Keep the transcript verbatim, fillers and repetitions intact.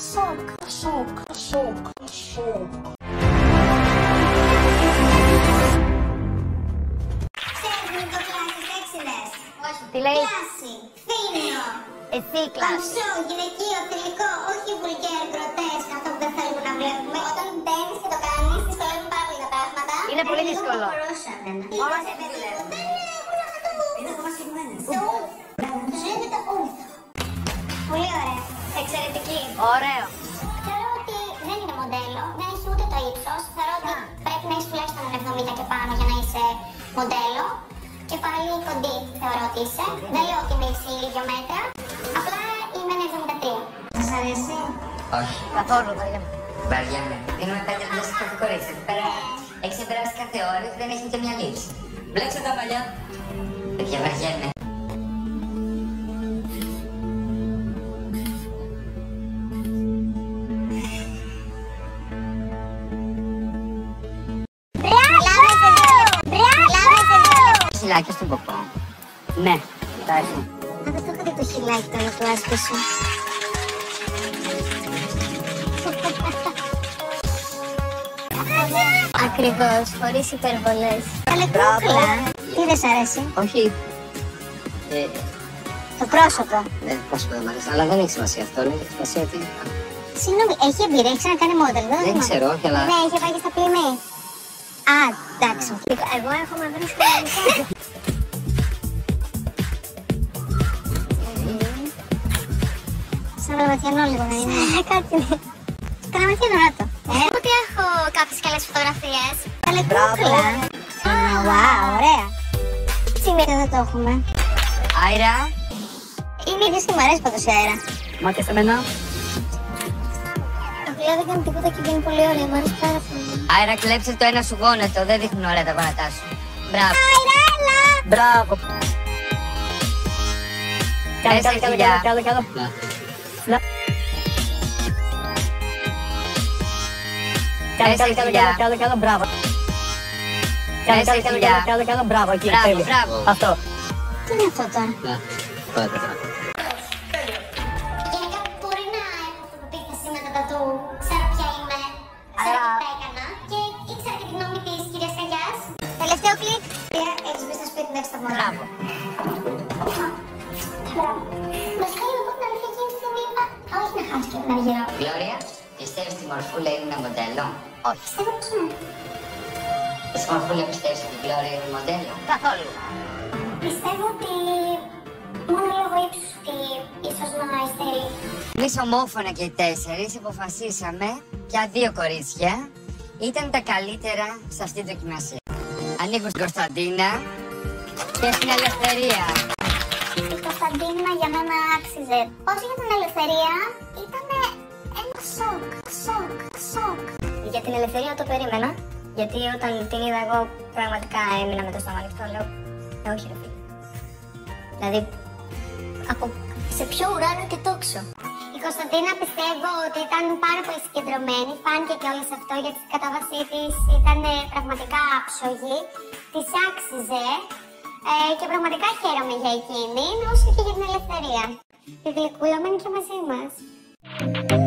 σοκ, σοκ, σοκ, σοκ. Ξέρεις μην το κλάσεις έξιδες. Όχι, τι λέει. Κλάση, φίνιο. Εσύ κλάση. Παμψό, γυναικείο, θηλυκό, όχι βουλγκέρ, γκροτέσκ, αυτό που δεν θέλουμε να βλέπουμε. Όταν μπαίνεις και το κάνεις, δυσκολεύουν πάρα πολύ τα πράγματα. Είναι πολύ δύσκολο. Όλα σε πέτυλε. Είναι ακόμα συγκεκριμένες. Το ουφ. Το ζείτε το ουφ. Πολύ ωραία. Εξαιρετική. Ωραίο. Θεωρώ ότι δεν είναι μοντέλο, δεν έχει ούτε το ύψος. Θεωρώ ότι πρέπει να είσαι τουλάχιστον ένα εβδομήντα και πάνω για να είσαι μοντέλο. Και πάλι κοντή θεωρώ ότι είσαι. Δεν λέω ότι είμαι ίση ίδιο μέτρα. Απλά είμαι ένα εβδομήντα τρία. Σας αρέσει? Όχι. Καθόλου, βαριέμαι. Βαριέμαι. Δίνουμε πέντε δουλειές σε κάθε κορίτσι. Εδώ πέρα έχει ξεπεράσει κάθε ώρα και δεν έχει ούτε μια λήψη. Μπλέξε τα μαλλιά. Παιδιά, βαριέμαι. Χιλάκια στον ποπό. Ναι, φτάσει. Α, δεν το έχω δει το χιλάκι τώρα του άσπισου. Ακριβώς, χωρίς υπερβολές. Καλή κούκλα. Τι δεν σ' αρέσει? Όχι. Ε, Το πρόσωπο. ναι, πώς το μ' αρέσει, αλλά δεν έχει σημασία αυτό. Έχει σημασία ότι. Συγγνώμη, έχει εμπειρία, έχει ξανακάνει μόντελ, δεν Δεν θυμάμαι. ξέρω, όχι, αλλά. Ναι, είχε πάει και στα πλημή. Α, εντάξει. Εγώ έχω με βρει χρονικά. Σαν γραμματιανό λίγο να είναι. Κάτι είναι. Γραμματιανό, να το. Έχω ότι έχω κάποιες καλές φωτογραφίες. Καλή κούκλα. Α, wow, ωραία. Σήμερα δεν το έχουμε. Άιρα. Είναι ίδιος και μου αρέσει πάντως η αέρα. Μάτια σε μένα. Το φιλιά δεν κάνει τίποτα και βγαίνει πολύ ωραία, μου αρέσει πάρα πολύ. Άιρα, κλέψε το ένα σου γόνατο. Δεν δείχνουν ωραία τα γόνατά σου. Μπράβο. Άιρα, έλα! Μπράβο. Κι άλλο, Τέσσερα κι άλλο, κι χιλιά. άλλο, κι άλλο, κι άλλο. Ναι. Κι άλλο, κι άλλο, κι άλλο, κι άλλο, κι άλλο, κι άλλο, μπράβο. Κι άλλο, κι άλλο, κι άλλο, κι άλλο, κι άλλο, κι άλλο, μπράβο, εκεί, Μπράβο, τέλεια. μπράβο. Αυτό. Τι είναι αυτό τώρα? Ναι, τότε. Γενικά μπορεί να έχω αυτοπεποίθηση με τα τατού. Ξέρω ποια είμαι. Ξέρω τι τα έκανα. Και ήξερα και τη γνώμη της κυρίας Καγιάς. Τελευταίο κλικ. Κυρία, έχεις μπει στο σπίτι μέχρι το μόνο. Μπράβο. Βασικά είμαι από την αλήθεια εκείνη τη στιγμή είπα. Όχι να χάσω και να γυρώ. Γλώρια, πιστεύεις ότι η μορφούλα είναι ένα μοντέλο? Όχι. Πιστεύω πως ναι. Εσύ μορφούλα πιστεύεις ότι η Γλώρια είναι μοντέλο? Καθόλου. Πιστεύω ότι μόνο λόγω ύψους ότι ίσως να υστερεί. Εμείς ομόφωνα και οι τέσσερις αποφασίσαμε ποια δύο κορίτσια ήταν τα καλύτερα σε αυτή τη δοκιμασία. Ανήκουν στην Κωνσταντίνα και στην Ελευθερία. Η Κωνσταντίνα για μένα άξιζε. Όσο για την Ελευθερία ήταν ένα σοκ, σοκ, σοκ. Για την Ελευθερία το περίμενα. Γιατί όταν την είδα εγώ πραγματικά έμεινα με το στόμα ανοιχτό. Λέω, ε, όχι ρε φίλε. Δηλαδή, από σε πιο ουράνιο και τόξο. Η Κωνσταντίνα πιστεύω ότι ήταν πάρα πολύ συγκεντρωμένη. Φάνηκε και όλο αυτό γιατί στην κατάβασή της ήταν πραγματικά άψογη. Της άξιζε. Ε, και πραγματικά χαίρομαι για εκείνη, όσο και για την Ελευθερία. Η γλυκούλα μένει και μαζί μας.